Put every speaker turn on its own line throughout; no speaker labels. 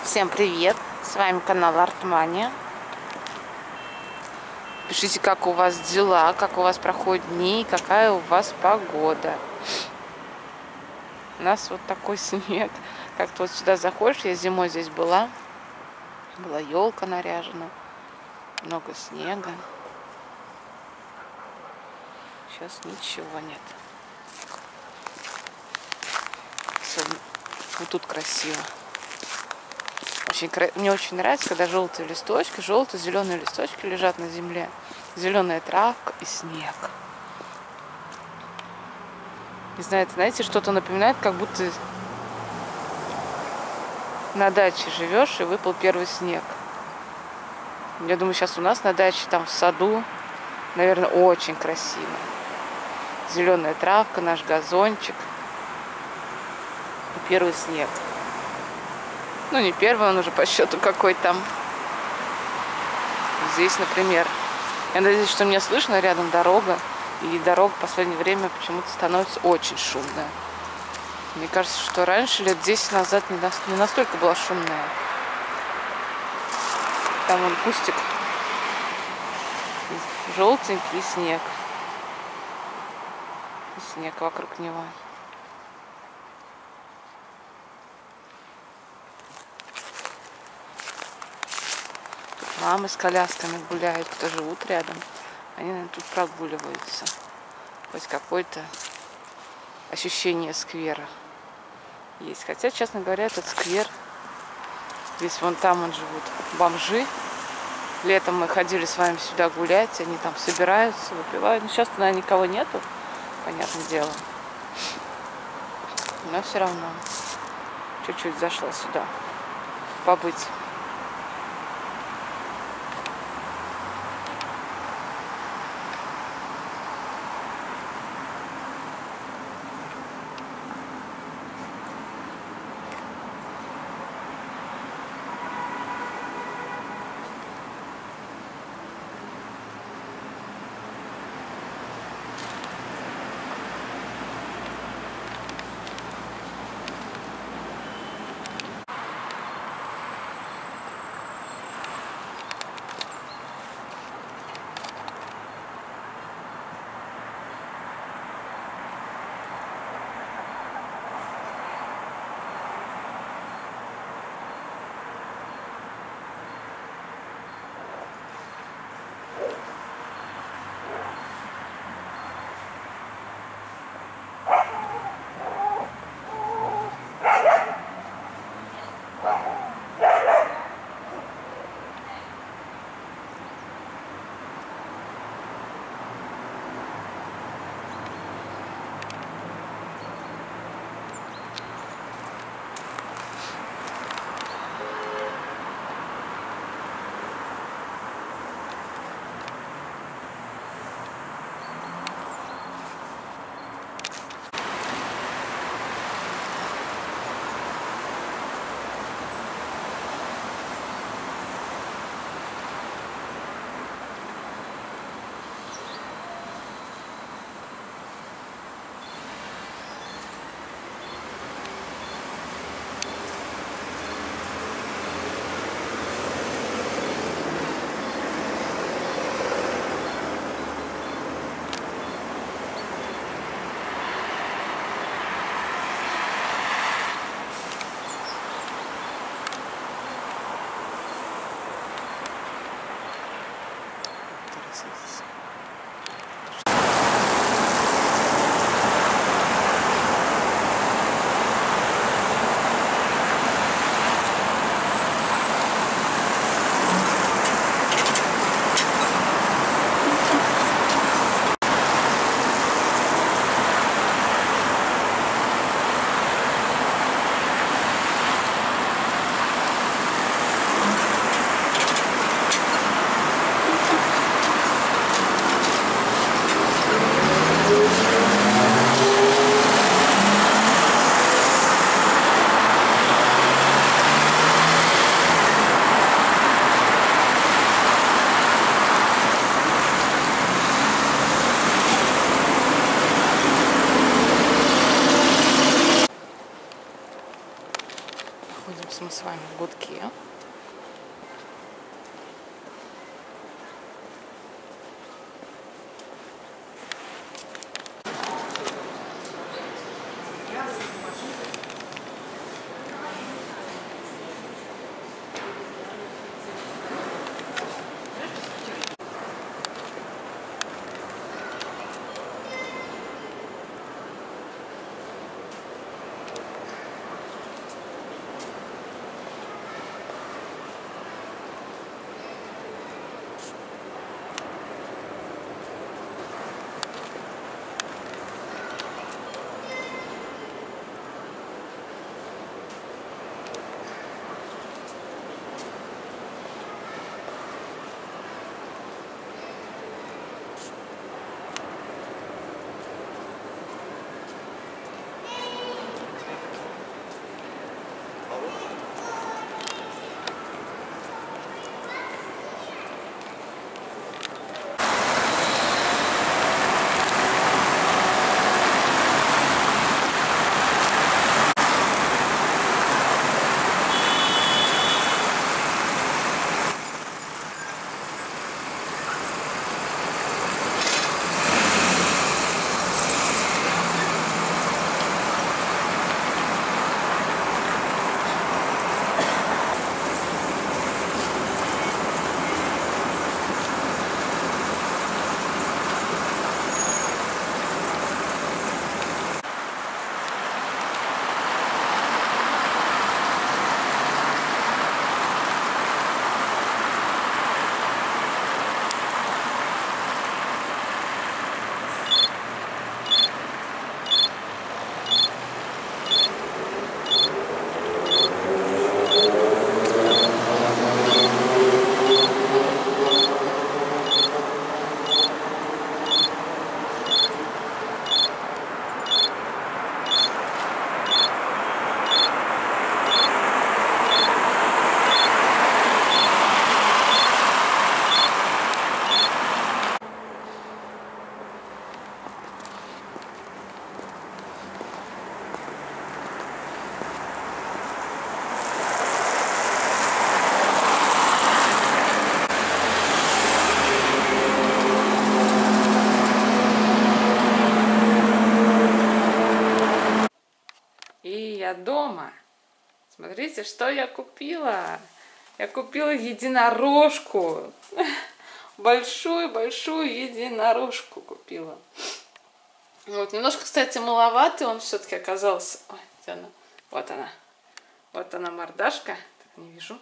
Всем привет! С вами канал Артмания. Пишите, как у вас дела, как у вас проходят дни, какая у вас погода. У нас вот такой снег. Как-то вот сюда заходишь, я зимой здесь была елка наряжена, много снега. Сейчас ничего нет. Особенно вот тут красиво. Мне очень нравится, когда желтые листочки, желто-зеленые листочки лежат на земле. Зеленая травка и снег. Не знаю, это, знаете, что-то напоминает, как будто на даче живешь и выпал первый снег. Я думаю, сейчас у нас на даче, там в саду, наверное, очень красиво. Зеленая травка, наш газончик. И первый снег. Ну, не первый, он уже по счету какой там. Здесь, например. Я надеюсь, что меня слышно, рядом дорога. И дорога в последнее время почему-то становится очень шумная. Мне кажется, что раньше, лет 10 назад, не настолько была шумная. Там вон кустик желтенький и снег. И снег вокруг него. Мамы с колясками гуляют, кто живут рядом. Они, наверное, тут прогуливаются. Хоть какое-то ощущение сквера есть. Хотя, честно говоря, этот сквер, здесь вон там живут бомжи. Летом мы ходили с вами сюда гулять, они там собираются, выпивают. Но сейчас туда никого нету, понятное дело. Но все равно чуть-чуть зашла сюда побыть. Находимся мы с вами в Гудке. Я дома. Смотрите, что я купила. Я купила единорожку. Большую-большую единорожку купила. Вот, немножко, кстати, маловатый он все-таки оказался. Ой, где она? Вот она. Вот она мордашка. Так, не вижу.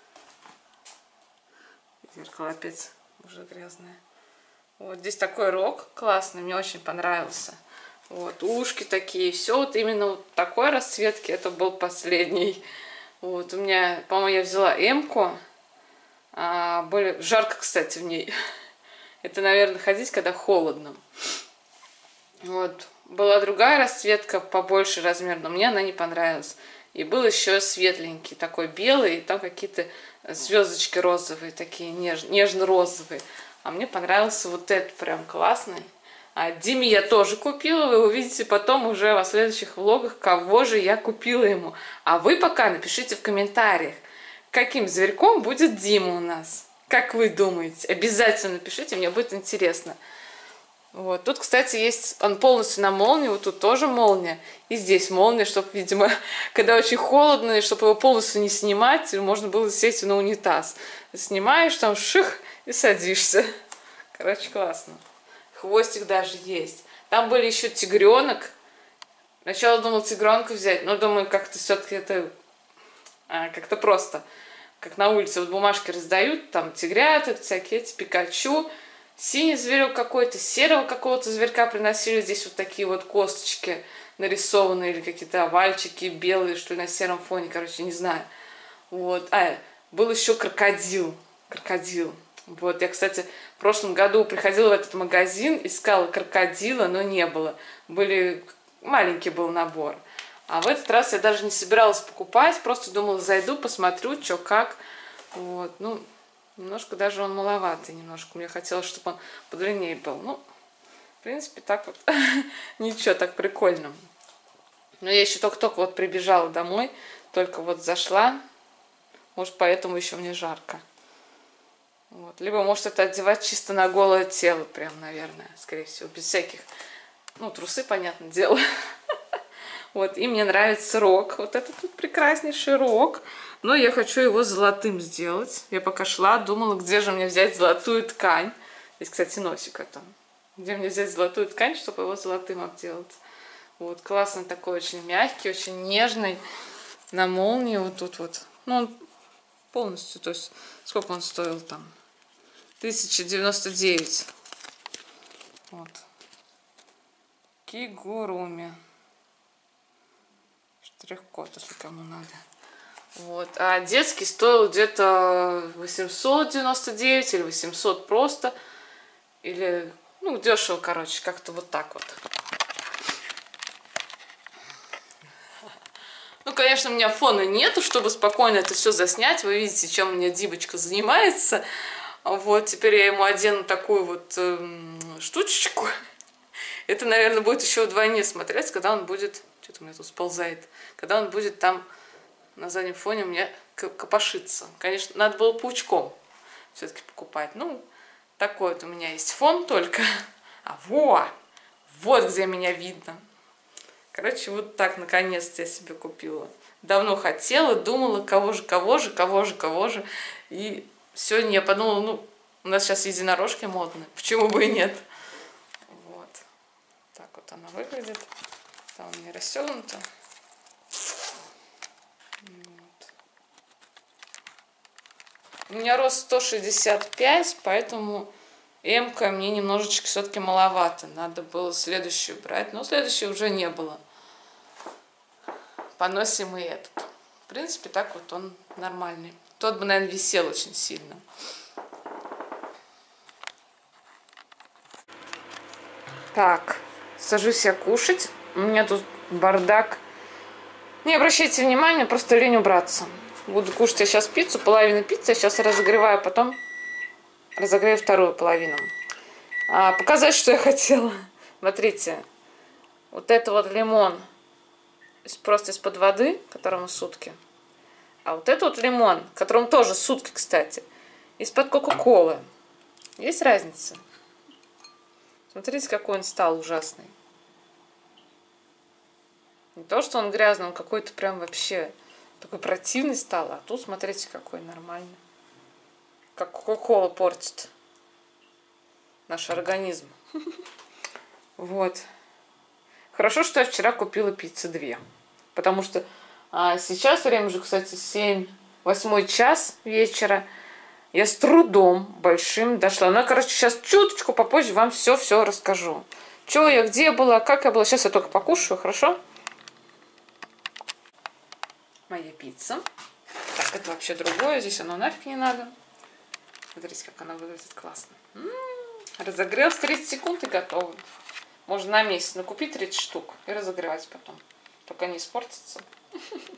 Зеркало опять уже грязное. Вот здесь такой рог классный, мне очень понравился. Вот, ушки такие, все вот именно вот такой расцветки, это был последний. Вот, у меня, по-моему, я взяла М-ку, более жарко, кстати, в ней. Это, наверное, ходить, когда холодно. Вот, была другая расцветка, побольше размер, но мне она не понравилась. И был еще светленький, такой белый, и там какие-то звездочки розовые, такие нежно-розовые. А мне понравился вот этот прям классный. А Диме я тоже купила, вы увидите потом уже во следующих влогах, кого же я купила ему. А вы пока напишите в комментариях, каким зверьком будет Дима у нас. Как вы думаете? Обязательно напишите, мне будет интересно. Вот. Тут, кстати, есть, он полностью на молнии, вот тут тоже молния. И здесь молния, чтобы, видимо, когда очень холодно, и чтобы его полностью не снимать, можно было сесть на унитаз. Снимаешь, там ших и садишься. Короче, классно. Хвостик даже есть. Там были еще тигренок. Сначала думал тигренка взять, но думаю, как-то все-таки это как-то просто. Как на улице вот бумажки раздают, там тигрята, всякие эти, Пикачу. Синий зверек какой-то, серого какого-то зверька приносили. Здесь вот такие вот косточки нарисованные или какие-то овальчики белые, что ли, на сером фоне, короче, не знаю. Вот. Был еще крокодил. Крокодил. Вот, я, кстати, в прошлом году приходила в этот магазин, искала крокодила, но не было. Маленький был набор. А в этот раз я даже не собиралась покупать, просто думала, зайду, посмотрю, что как. Вот, ну, немножко даже он маловатый, немножко. Мне хотелось, чтобы он подлиннее был. Ну, в принципе, так вот, ничего, так прикольно. Но я еще только-только вот прибежала домой, Только вот зашла. Может, поэтому еще мне жарко. Вот. Либо, может, это одевать чисто на голое тело, прям, наверное, скорее всего, без всяких, ну, трусы, понятное дело. Вот, и мне нравится рог. Вот этот тут прекраснейший рог. Но я хочу его золотым сделать. Я пока шла, думала, где же мне взять золотую ткань. Здесь, кстати, носик это. Где мне взять золотую ткань, чтобы его золотым обделать. Вот, классный такой, очень мягкий, очень нежный. На молнии вот тут вот. Ну, он полностью, то есть, сколько он стоил там? 1099. Вот. Кигуруми. Штрих-код, если кому надо. Вот. А детский стоил где-то 899 или 800 просто. Или, ну, дешево, короче, как-то вот так вот. Ну, конечно, у меня фона нету, чтобы спокойно это все заснять. Вы видите, чем у меня Дибочка занимается. Вот, теперь я ему одену такую вот штучечку. Это, наверное, будет еще вдвойне смотреть, когда он будет... Что-то у меня тут сползает. Когда он будет там на заднем фоне у меня копошиться. Конечно, надо было паучком все-таки покупать. Ну, такой вот у меня есть фон только. А вот где меня видно. Короче, вот так наконец-то я себе купила. Давно хотела, думала, кого же. И сегодня я подумала, ну, у нас сейчас единорожки модные, почему бы и нет. Вот. Так вот она выглядит. Там у меня расстегнута. Вот. У меня рост 165, поэтому М-ка мне немножечко все-таки маловато. Надо было следующую брать, но следующей уже не было. Поносим и этот. В принципе, так вот он нормальный. Тот бы, наверное, висел очень сильно. Так, сажусь я кушать. У меня тут бардак. Не обращайте внимания, просто лень убраться. Буду кушать я сейчас пиццу, половину пиццы я сейчас разогреваю, потом разогрею вторую половину. Показать, что я хотела. Смотрите, вот это вот лимон просто из-под воды, которому сутки. А вот это вот лимон, которому тоже сутки, кстати, из-под кока-колы. Есть разница? Смотрите, какой он стал ужасный. Не то, что он грязный, он какой-то прям вообще такой противный стал. А тут, смотрите, какой нормальный. Как кока-кола портит наш организм. Вот. Хорошо, что я вчера купила пиццы 2. Потому что сейчас время уже, кстати, 8 час вечера. Я с трудом большим дошла. Ну, я, короче, сейчас чуточку попозже вам все расскажу. Че я, где была, как я была. Сейчас я только покушаю, хорошо? Моя пицца. Так, это вообще другое. Здесь оно нафиг не надо. Смотрите, как она выглядит классно. Разогрелась 30 секунд и готово. Можно на месяц накупить 30 штук и разогревать потом. Только не испортится.